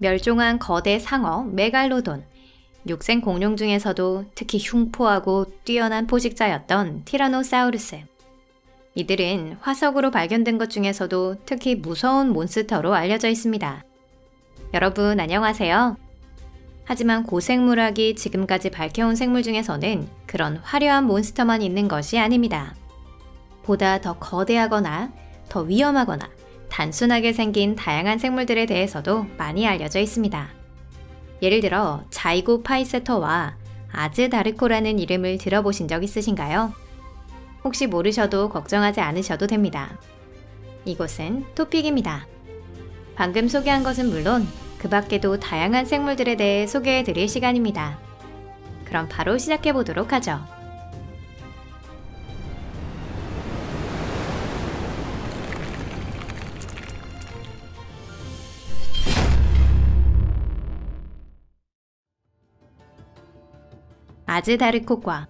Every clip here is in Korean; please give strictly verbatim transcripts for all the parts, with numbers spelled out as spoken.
멸종한 거대 상어 메갈로돈, 육생 공룡 중에서도 특히 흉포하고 뛰어난 포식자였던 티라노사우루스. 이들은 화석으로 발견된 것 중에서도 특히 무서운 몬스터로 알려져 있습니다. 여러분 안녕하세요. 하지만 고생물학이 지금까지 밝혀온 생물 중에서는 그런 화려한 몬스터만 있는 것이 아닙니다. 보다 더 거대하거나 더 위험하거나 단순하게 생긴 다양한 생물들에 대해서도 많이 알려져 있습니다. 예를 들어 자이고 파이세터와 아즈다르코라는 이름을 들어보신 적 있으신가요? 혹시 모르셔도 걱정하지 않으셔도 됩니다. 이곳은 토픽입니다. 방금 소개한 것은 물론 그 밖에도 다양한 생물들에 대해 소개해 드릴 시간입니다. 그럼 바로 시작해 보도록 하죠. 아즈다르코과.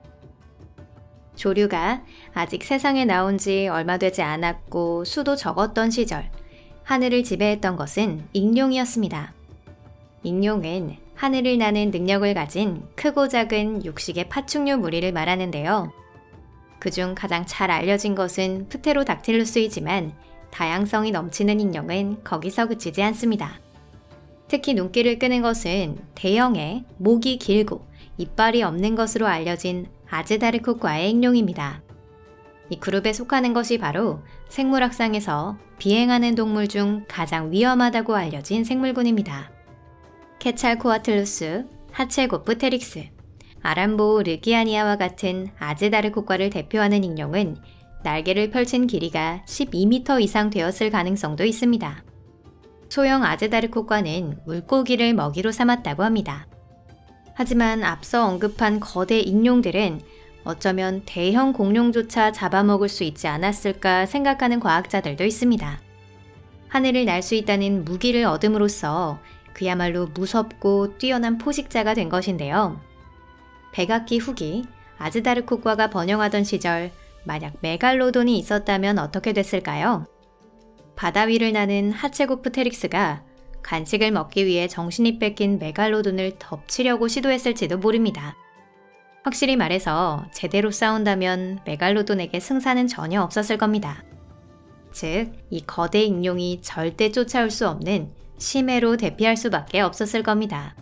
조류가 아직 세상에 나온 지 얼마 되지 않았고 수도 적었던 시절, 하늘을 지배했던 것은 익룡이었습니다. 익룡은 하늘을 나는 능력을 가진 크고 작은 육식의 파충류 무리를 말하는데요. 그중 가장 잘 알려진 것은 프테로닥틸루스이지만 다양성이 넘치는 익룡은 거기서 그치지 않습니다. 특히 눈길을 끄는 것은 대형의 목이 길고 이빨이 없는 것으로 알려진 아즈다르코과의 익룡입니다. 이 그룹에 속하는 것이 바로 생물학상에서 비행하는 동물 중 가장 위험하다고 알려진 생물군입니다. 케찰코아틀루스, 하체고프테릭스, 아람보르기아니아와 같은 아즈다르코과를 대표하는 익룡은 날개를 펼친 길이가 십이 미터 이상 되었을 가능성도 있습니다. 소형 아즈다르코과는 물고기를 먹이로 삼았다고 합니다. 하지만 앞서 언급한 거대 익룡들은 어쩌면 대형 공룡조차 잡아먹을 수 있지 않았을까 생각하는 과학자들도 있습니다. 하늘을 날 수 있다는 무기를 얻음으로써 그야말로 무섭고 뛰어난 포식자가 된 것인데요. 백악기 후기 아즈다르코과가 번영하던 시절 만약 메갈로돈이 있었다면 어떻게 됐을까요? 바다 위를 나는 하체고프테릭스가 간식을 먹기 위해 정신이 뺏긴 메갈로돈을 덮치려고 시도했을지도 모릅니다. 확실히 말해서 제대로 싸운다면 메갈로돈에게 승산은 전혀 없었을 겁니다. 즉, 이 거대 익룡이 절대 쫓아올 수 없는 심해로 대피할 수밖에 없었을 겁니다.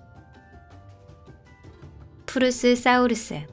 푸르스사우루스.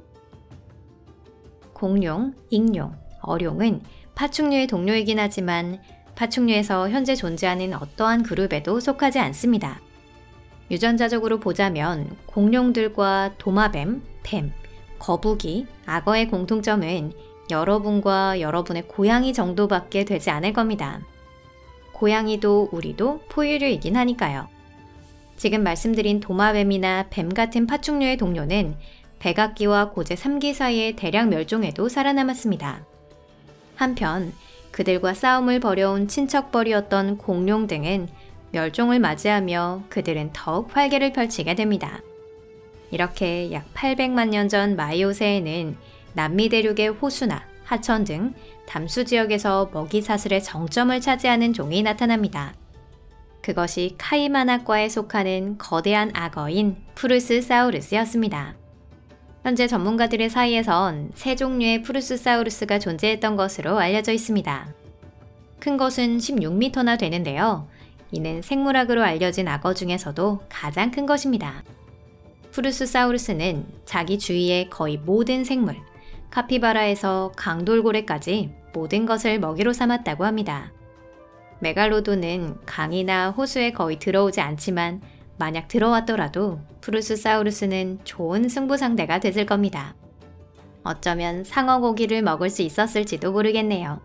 공룡, 익룡, 어룡은 파충류의 동료이긴 하지만 파충류에서 현재 존재하는 어떠한 그룹에도 속하지 않습니다. 유전자적으로 보자면 공룡들과 도마뱀, 뱀, 거북이, 악어의 공통점은 여러분과 여러분의 고양이 정도밖에 되지 않을 겁니다. 고양이도 우리도 포유류이긴 하니까요. 지금 말씀드린 도마뱀이나 뱀 같은 파충류의 동료는 백악기와 고제 삼 기 사이의 대량 멸종에도 살아남았습니다. 한편 그들과 싸움을 벌여온 친척벌이었던 공룡 등은 멸종을 맞이하며 그들은 더욱 활개를 펼치게 됩니다. 이렇게 약 팔백만 년 전 마이오세에는 남미 대륙의 호수나 하천 등 담수 지역에서 먹이 사슬의 정점을 차지하는 종이 나타납니다. 그것이 카이마나과에 속하는 거대한 악어인 푸르스사우루스였습니다. 현재 전문가들의 사이에선 세 종류의 푸르스사우루스가 존재했던 것으로 알려져 있습니다. 큰 것은 십육 미터나 되는데요. 이는 생물학으로 알려진 악어 중에서도 가장 큰 것입니다. 푸르스사우루스는 자기 주위의 거의 모든 생물, 카피바라에서 강돌고래까지 모든 것을 먹이로 삼았다고 합니다. 메갈로돈은 강이나 호수에 거의 들어오지 않지만 만약 들어왔더라도 푸르스사우루스는 좋은 승부 상대가 됐을 겁니다. 어쩌면 상어 고기를 먹을 수 있었을지도 모르겠네요.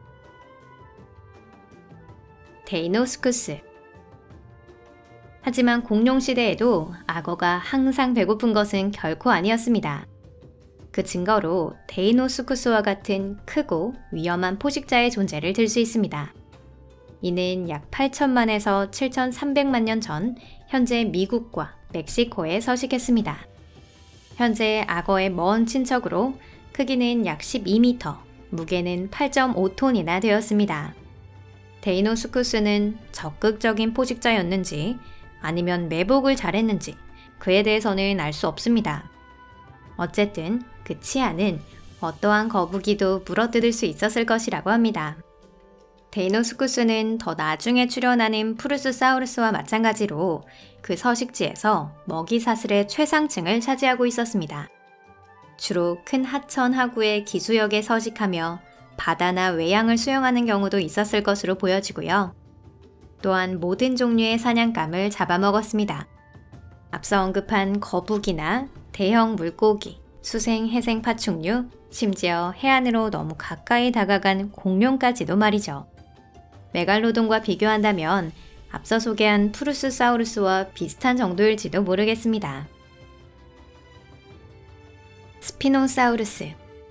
데이노스쿠스. 하지만 공룡 시대에도 악어가 항상 배고픈 것은 결코 아니었습니다. 그 증거로 데이노스쿠스와 같은 크고 위험한 포식자의 존재를 들 수 있습니다. 이는 약 팔천만에서 칠천삼백만 년 전 현재 미국과 멕시코에 서식했습니다. 현재 악어의 먼 친척으로 크기는 약 십이 미터, 무게는 팔 점 오 톤이나 되었습니다. 데이노스쿠스는 적극적인 포식자였는지 아니면 매복을 잘했는지 그에 대해서는 알 수 없습니다. 어쨌든 그 치아는 어떠한 거북이도 물어뜯을 수 있었을 것이라고 합니다. 데이노스쿠스는 더 나중에 출현하는 푸르스사우루스와 마찬가지로 그 서식지에서 먹이 사슬의 최상층을 차지하고 있었습니다. 주로 큰 하천 하구의 기수역에 서식하며 바다나 외양을 수영하는 경우도 있었을 것으로 보여지고요. 또한 모든 종류의 사냥감을 잡아먹었습니다. 앞서 언급한 거북이나 대형 물고기, 수생, 해생 파충류, 심지어 해안으로 너무 가까이 다가간 공룡까지도 말이죠. 메갈로돈과 비교한다면 앞서 소개한 푸르스사우루스와 비슷한 정도일지도 모르겠습니다. 스피노사우루스.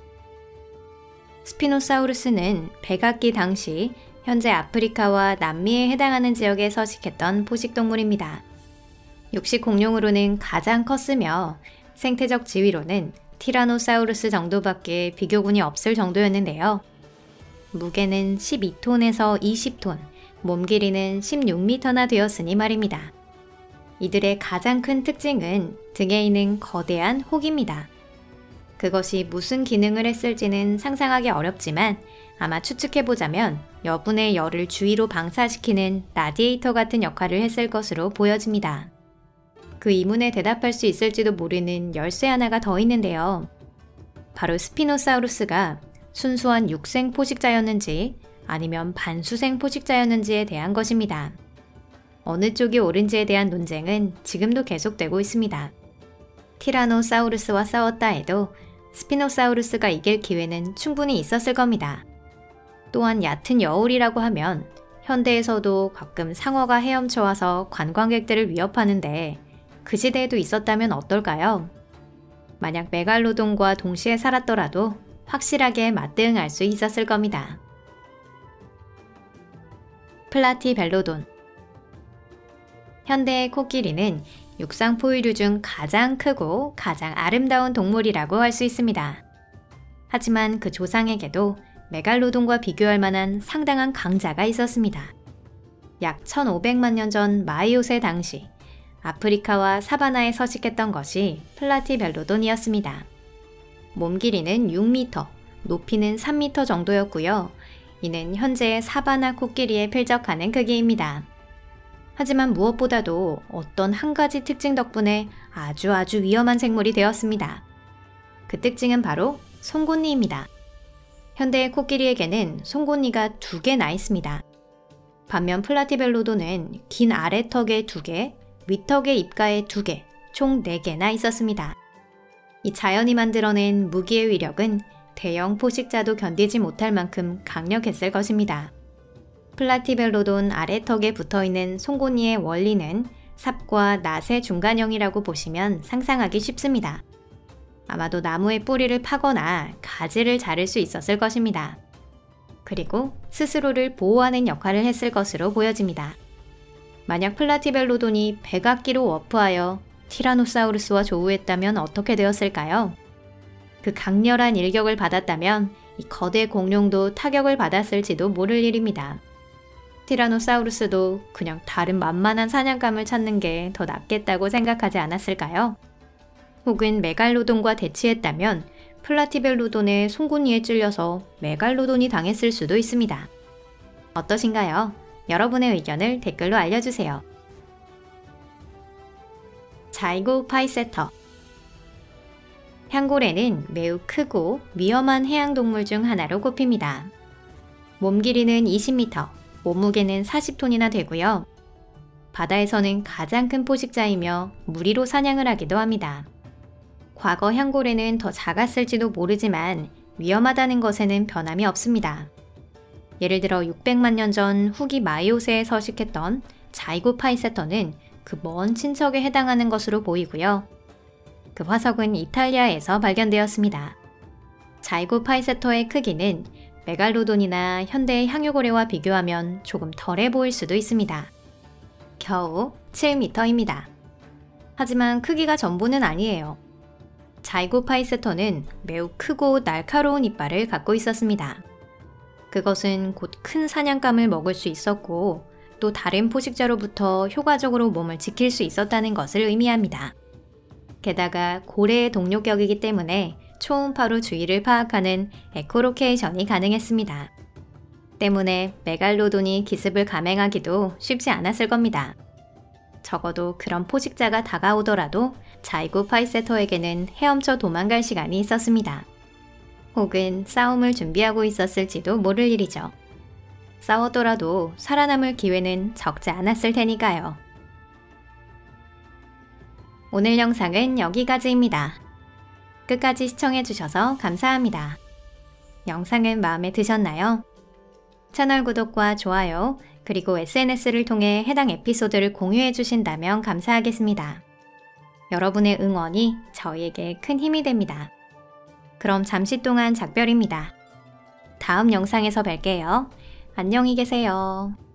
스피노사우루스는 백악기 당시 현재 아프리카와 남미에 해당하는 지역에 서식했던 포식동물입니다. 육식 공룡으로는 가장 컸으며 생태적 지위로는 티라노사우루스 정도밖에 비교군이 없을 정도였는데요. 무게는 십이 톤에서 이십 톤, 몸 길이는 십육 미터나 되었으니 말입니다. 이들의 가장 큰 특징은 등에 있는 거대한 혹입니다. 그것이 무슨 기능을 했을지는 상상하기 어렵지만 아마 추측해보자면 여분의 열을 주위로 방사시키는 라디에이터 같은 역할을 했을 것으로 보여집니다. 그 이문에 대답할 수 있을지도 모르는 열쇠 하나가 더 있는데요. 바로 스피노사우루스가 순수한 육생 포식자였는지 아니면 반수생 포식자였는지에 대한 것입니다. 어느 쪽이 옳은지에 대한 논쟁은 지금도 계속되고 있습니다. 티라노사우루스와 싸웠다 해도 스피노사우루스가 이길 기회는 충분히 있었을 겁니다. 또한 얕은 여울이라고 하면 현대에서도 가끔 상어가 헤엄쳐와서 관광객들을 위협하는데 그 시대에도 있었다면 어떨까요? 만약 메갈로돈과 동시에 살았더라도 확실하게 맞대응할 수 있었을 겁니다. 플라티벨로돈. 현대의 코끼리는 육상 포유류 중 가장 크고 가장 아름다운 동물이라고 할 수 있습니다. 하지만 그 조상에게도 메갈로돈과 비교할 만한 상당한 강자가 있었습니다. 약 천오백만 년 전 마이오세 당시 아프리카와 사바나에 서식했던 것이 플라티벨로돈이었습니다. 몸 길이는 육 미터, 높이는 삼 미터 정도였고요. 이는 현재의 사바나 코끼리에 필적하는 크기입니다. 하지만 무엇보다도 어떤 한 가지 특징 덕분에 아주 아주 위험한 생물이 되었습니다. 그 특징은 바로 송곳니입니다. 현대의 코끼리에게는 송곳니가 두 개나 있습니다. 반면 플라티벨로돈은 긴 아래턱에 두 개, 윗턱의 입가에 두 개, 총 네 개나 있었습니다. 이 자연이 만들어낸 무기의 위력은 대형 포식자도 견디지 못할 만큼 강력했을 것입니다. 플라티벨로돈 아래턱에 붙어있는 송곳니의 원리는 삽과 낫의 중간형이라고 보시면 상상하기 쉽습니다. 아마도 나무의 뿌리를 파거나 가지를 자를 수 있었을 것입니다. 그리고 스스로를 보호하는 역할을 했을 것으로 보여집니다. 만약 플라티벨로돈이 백악기로 워프하여 티라노사우루스와 조우했다면 어떻게 되었을까요? 그 강렬한 일격을 받았다면 이 거대 공룡도 타격을 받았을지도 모를 일입니다. 티라노사우루스도 그냥 다른 만만한 사냥감을 찾는 게 더 낫겠다고 생각하지 않았을까요? 혹은 메갈로돈과 대치했다면 플라티벨로돈의 송곳니에 찔려서 메갈로돈이 당했을 수도 있습니다. 어떠신가요? 여러분의 의견을 댓글로 알려주세요. 자이고 파이세터. 향고래는 매우 크고 위험한 해양동물 중 하나로 꼽힙니다. 몸 길이는 이십 미터, 몸무게는 사십 톤이나 되고요. 바다에서는 가장 큰 포식자이며 무리로 사냥을 하기도 합니다. 과거 향고래는 더 작았을지도 모르지만 위험하다는 것에는 변함이 없습니다. 예를 들어 육백만 년 전 후기 마이오세에 서식했던 자이고 파이세터는 그 먼 친척에 해당하는 것으로 보이고요. 그 화석은 이탈리아에서 발견되었습니다. 자이고 파이세터의 크기는 메갈로돈이나 현대의 향유고래와 비교하면 조금 덜해 보일 수도 있습니다. 겨우 칠 미터입니다. 하지만 크기가 전부는 아니에요. 자이고 파이세터는 매우 크고 날카로운 이빨을 갖고 있었습니다. 그것은 곧 큰 사냥감을 먹을 수 있었고 또 다른 포식자로부터 효과적으로 몸을 지킬 수 있었다는 것을 의미합니다. 게다가 고래의 동료격이기 때문에 초음파로 주위를 파악하는 에코로케이션이 가능했습니다. 때문에 메갈로돈이 기습을 감행하기도 쉽지 않았을 겁니다. 적어도 그런 포식자가 다가오더라도 자이고 파이세터에게는 헤엄쳐 도망갈 시간이 있었습니다. 혹은 싸움을 준비하고 있었을지도 모를 일이죠. 싸웠더라도 살아남을 기회는 적지 않았을 테니까요. 오늘 영상은 여기까지입니다. 끝까지 시청해주셔서 감사합니다. 영상은 마음에 드셨나요? 채널 구독과 좋아요, 그리고 에스엔에스를 통해 해당 에피소드를 공유해 주신다면 감사하겠습니다. 여러분의 응원이 저희에게 큰 힘이 됩니다. 그럼 잠시 동안 작별입니다. 다음 영상에서 뵐게요. 안녕히 계세요.